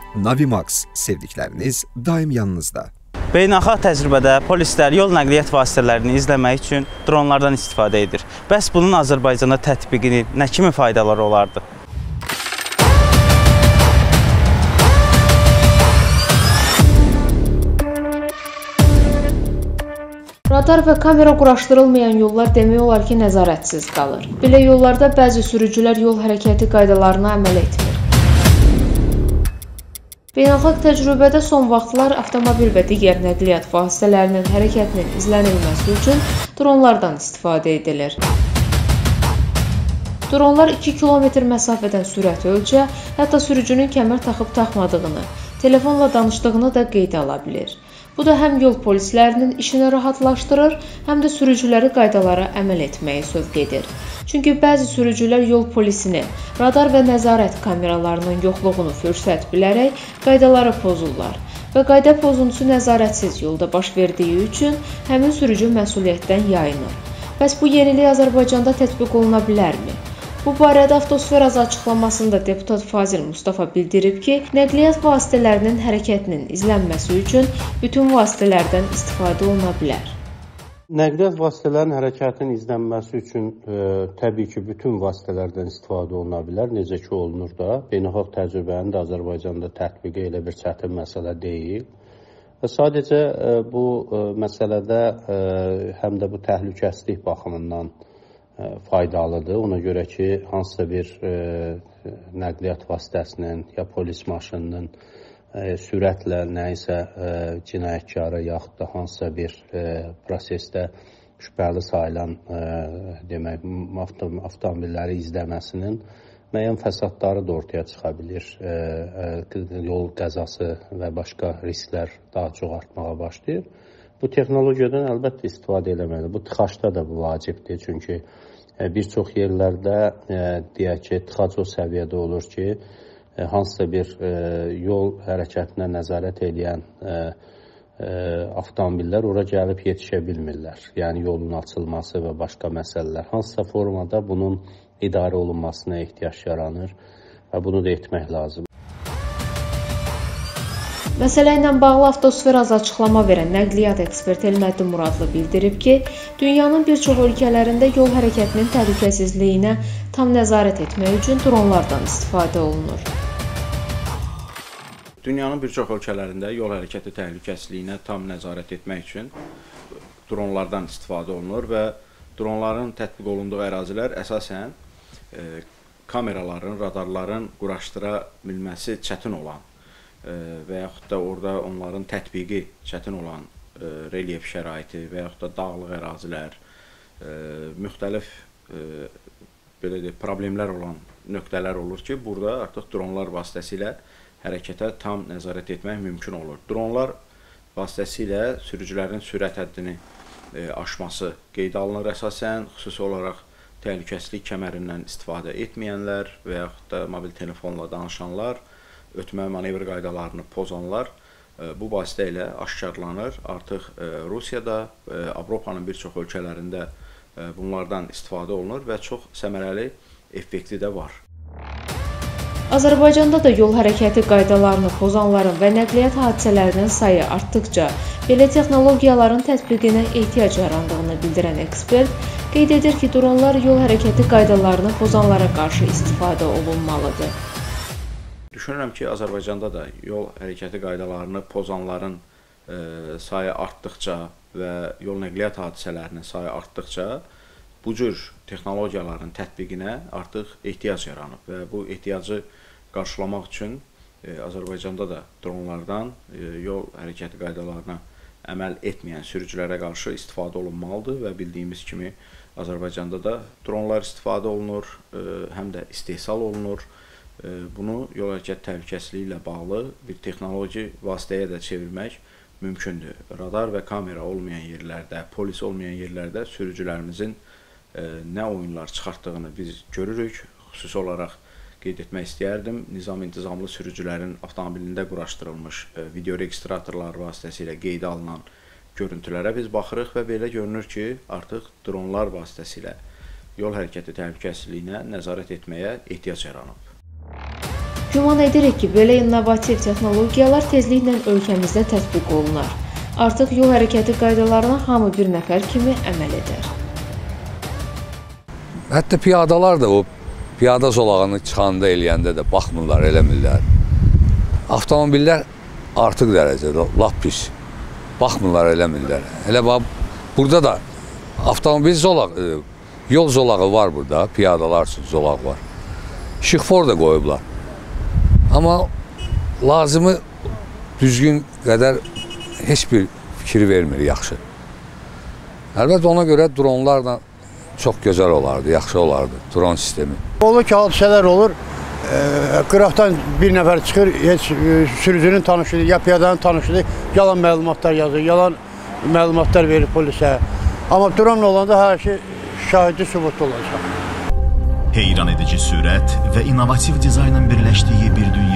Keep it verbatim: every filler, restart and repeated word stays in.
Navimax, sevdikləriniz daim yanınızda. Beynəlxalq təcrübədə polislər yol nəqliyyat vasitələrini izləmək üçün dronlardan istifadə edir. Bəs bunun Azərbaycanda tətbiqini nə kimi faydaları olardı? Radar və kamera quraşdırılmayan yollar demək olar ki, nəzarətsiz qalır. Belə yollarda bəzi sürücülər yol hərəkəti qaydalarına əməl etmir. Beynəlxalq təcrübədə son vaxtlar avtomobil və digər nəqliyyat vasitələrinin hərəkətinin izlənilməsi üçün dronlardan istifadə edilir. Dronlar iki kilometr məsafədən sürəti ölçə, hətta sürücünün kəmər taxıb taxmadığını, telefonla danışdığını da qeydə ala bilir. Bu da həm yol polislərinin işini rahatlaşdırır, həm də sürücüləri qaydalara əməl etməyə sövq edir. Çünki bəzi sürücülər yol polisini, radar və nəzarət kameralarının yoxluğunu fürsət bilərək qaydaları pozurlar və qayda pozuntusu nəzarətsiz yolda baş verdiyi üçün həmin sürücü məsuliyyətdən yayınır. Bəs bu yenilik Azərbaycanda tətbiq oluna bilərmi? Bu barədə Avtosfer azı açıqlamasında deputat Fazil Mustafa bildirib ki, nəqliyyat vasitələrinin hərəkətinin izlənməsi üçün bütün vasitələrdən istifadə oluna bilər. Nəqliyyat vasitələrinin hərəkətinin izlənməsi üçün e, təbii ki, bütün vasitələrdən istifadə oluna bilər. Necə ki, olunur da, beynəlxalq təcrübənin də Azərbaycanda tətbiqi elə bir çətin məsələ deyil. Və sadəcə e, bu e, məsələdə e, həm də bu təhlükəsizlik baxımından faydalıdır. Ona görə ki, hansısa bir e, nəqliyyat vasitəsinin ya polis maşınının e, sürətlə nəyisə e, cinayətkarı yaxud da hansısa bir e, prosesdə şübhəli sayılan e, demək, avtomobilləri izləməsinin müəyyən fəsadları da ortaya çıxa bilir. E, e, yol qəzası və başqa risklər daha çox artmağa başlayır. Bu texnologiyadan əlbəttə istifadə eləməlidir. Bu tıxacda da bu vacibdir. Çünki bir çox yerlərdə deyək ki, tıxac o səviyyədə olur ki, hansısa bir yol hərəkətinə nəzarət edən avtomobillər ora gəlib yetişə bilmirlər. Yəni yolun açılması və başqa məsələlər. Hansısa formada bunun idarə olunmasına ehtiyac yaranır və bunu da etmək lazımdır. Məsələ ilə bağlı Avtosfer azı açıqlama verən nəqliyyat eksperti Elməddin Muradlı bildirib ki, dünyanın bir çox ölkələrində yol hərəkətinin təhlükəsizliyinə tam nəzarət etmək üçün dronlardan istifadə olunur. Dünyanın bir çox ölkələrində yol hərəkəti təhlükəsizliyinə tam nəzarət etmək üçün dronlardan istifadə olunur və dronların tətbiq olunduğu ərazilər əsasən e, kameraların, radarların quraşdıra bilməsi çətin olan və yaxud da orada onların tətbiqi çətin olan e, relyef şəraiti və yaxud da dağlıq ərazilər, e, müxtəlif e, belə deyək, problemlər olan nöqtələr olur ki, burada artıq dronlar vasitəsilə hərəkətə tam nəzarət etmək mümkün olur. Dronlar vasitəsilə sürücülərin sürət həddini e, aşması qeydə alınır əsasən, xüsusi olaraq təhlükəsizlik kəmərindən istifadə etməyənlər və yaxud da mobil telefonla danışanlar, ötmə manevr qaydalarını pozanlar bu vasitə ilə aşkarlanır. Artıq Rusiyada, Avropanın bir çox ölkələrində bunlardan istifadə olunur və çox səmərəli effekti də var. Azərbaycanda da yol hərəkəti qaydalarını pozanların və nəqliyyat hadisələrinin sayı artdıqca belə texnologiyaların tətbiqinə ehtiyac yarandığını bildirən ekspert qeyd edir ki, dronlar yol hərəkəti qaydalarını pozanlara qarşı istifadə olunmalıdır. Düşünürəm ki, Azərbaycanda da yol hərəkəti qaydalarını pozanların e, sayı artdıqca və yol nəqliyyat hadisələrinin sayı artdıqca bu cür texnologiyaların tətbiqinə artıq ehtiyac yaranıb və bu ehtiyacı qarşılamaq üçün e, Azərbaycanda da dronlardan e, yol hərəkəti qaydalarına əməl etməyən sürücülərə qarşı istifadə olunmalıdır və bildiyimiz kimi Azərbaycanda da dronlar istifadə olunur, e, həm də istehsal olunur. Bunu yol hərəkəti təhlükəsizliyi ilə bağlı bir texnoloji vasitəyə də çevirmək mümkündür. Radar və kamera olmayan yerlərdə, polis olmayan yerlərdə sürücülərimizin e, nə oyunlar çıxartdığını biz görürük. Xüsusi olaraq qeyd etmək istəyərdim, nizam-intizamlı sürücülərin avtomobilində quraşdırılmış e, video registratorlar vasitəsilə qeydə alınan görüntülərə biz baxırıq və belə görünür ki, artıq dronlar vasitəsilə yol hərəkəti təhlükəsizliyinə nəzarət etməyə ehtiyac yaranıb. Güman edirik ki, belə innovativ texnologiyalar tezliklə ölkəmizdə tətbiq olunar. Artıq yol hərəkəti qaydalarına hamı bir nəfər kimi əməl edər. Hətta piyadalar da o piyada zolağını çıxanda eləyəndə də baxmırlar, eləmirlər. Avtomobillər artıq dərəcədə lap pis. Baxmırlar, eləmirlər. Elə bax, burada da avtomobil zolağı, yol zolağı var burada, piyadalar üçün zolaq var. İşıqfor da qoyublar. Amma lazımı düzgün qədər heç bir fikir vermir, yaxşı. Əlbəttə, ona görə dronlarla çox gözəl olardı, yaxşı olardı, dron sistemi. Olur ki, hadisələr olur, e, qıraqdan bir nəfər çıxır, heç e, sürücünün tanışıdır, ya piyadanın tanışıdır, yalan məlumatlar yazır, yalan məlumatlar verir polisə. Amma dronla olanda hər şey şahidi sübut olacaq. Heyran edici sürət və innovativ dizaynın birləşdiyi bir dünya